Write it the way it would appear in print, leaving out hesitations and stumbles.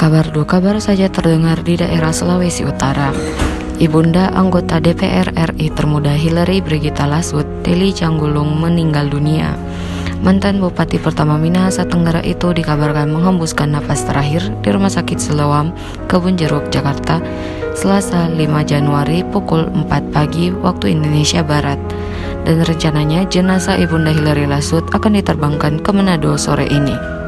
Kabar duka baru saja terdengar di daerah Sulawesi Utara. Ibunda anggota DPR RI termuda Hillary Brigitta Lasut, Deli Canggulung, meninggal dunia. Mantan Bupati pertama Minahasa Tenggara itu dikabarkan menghembuskan napas terakhir di Rumah Sakit Siloam, Kebun Jeruk, Jakarta, Selasa 5 Januari pukul 4 pagi waktu Indonesia Barat. Dan rencananya jenazah Ibunda Hillary Lasut akan diterbangkan ke Manado sore ini.